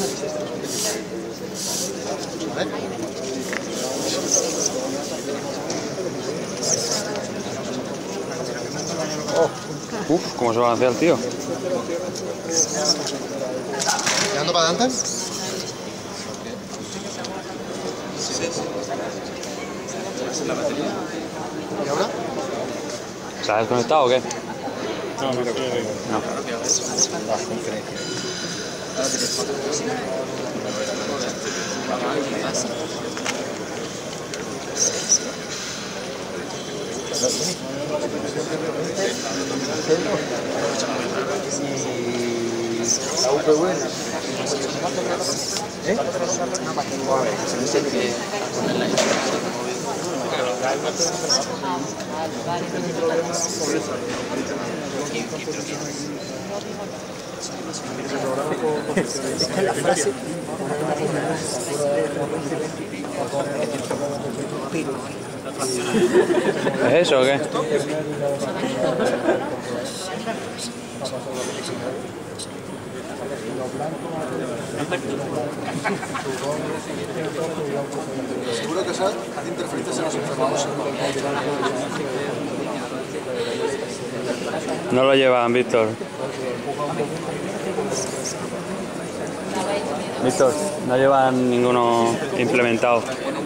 Uf, cómo se balancea el tío. ¿Tirando para adelante? ¿Y ahora? ¿Se ha desconectado o qué? No. La UPV. ¿Es eso o qué? Seguro que eso hace interferencias en los enfermos. No lo llevan, Víctor. Víctor, no llevan ninguno implementado.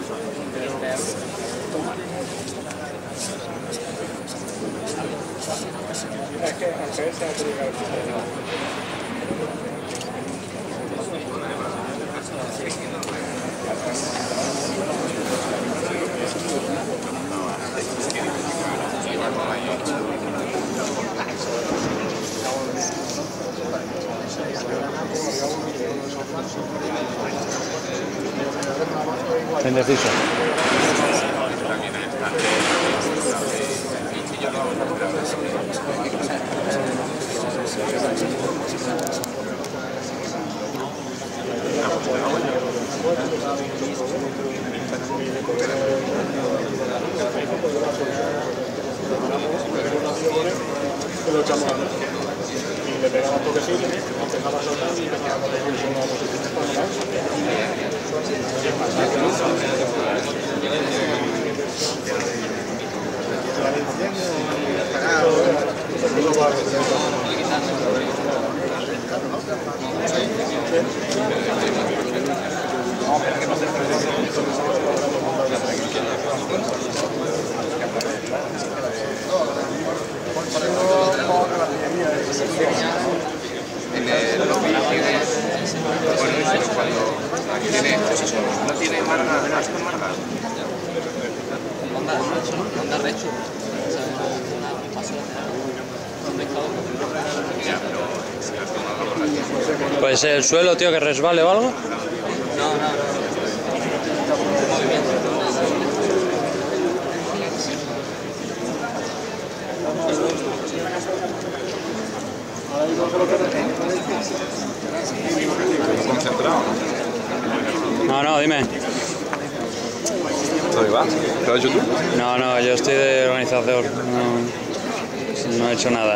Indeciso. Lo echamos a y le pegamos toquecillos, empezaba a soltar y empezaba a poner una en el lobby tiene, bueno, pero cuando tiene, pues eso, no tiene marga, ¿has con marga? Onda recto. ¿Puede ser el suelo, tío, que resbale o algo? No. Movimiento. Concentrado. No, dime. ¿Dónde va? ¿Lo has hecho tú? No, yo estoy de organizador. No he hecho nada.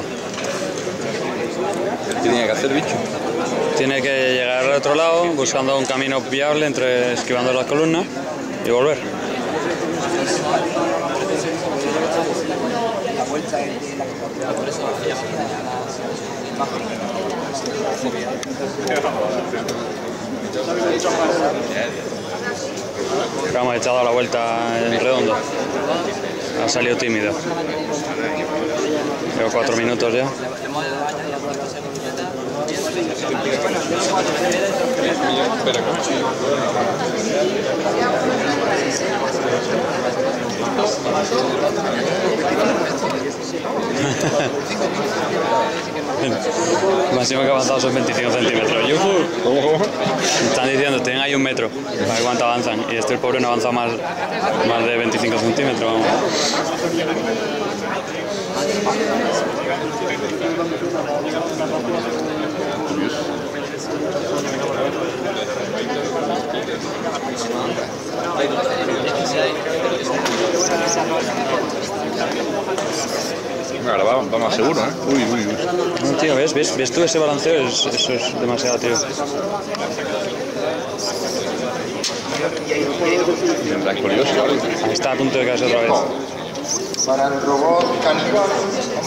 ¿Qué tiene que hacer, bicho? Tiene que llegar al otro lado buscando un camino viable entre esquivando las columnas y volver. Pero hemos echado la vuelta en redondo. Ha salido tímido. Llevo 4 minutos ya. El máximo que ha avanzado son 25 centímetros. ¿Cómo? Están diciendo, tienen ahí 1 metro para ver cuánto avanzan. Y este pobre no ha avanzado más de 25 centímetros. Vamos. Ahora vamos seguro, ¿eh? Uy, uy, uy. No, tío, ¿ves tú ese balanceo? Eso es demasiado, tío. Tendrá escoliosis. Ahí está a punto de caerse otra vez. Para el robot caníbal.